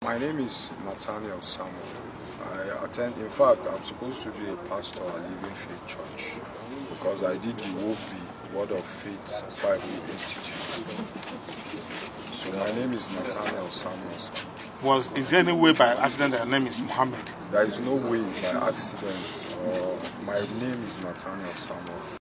My name is Nathaniel Samuel. In fact, I'm supposed to be a pastor at Living Faith Church because I did the WOFI, Word of Faith Bible Institute. So my name is Nathaniel Samuel. Is there any way by accident that your name is Muhammad? There is no way by accident. My name is Nathaniel Samuel.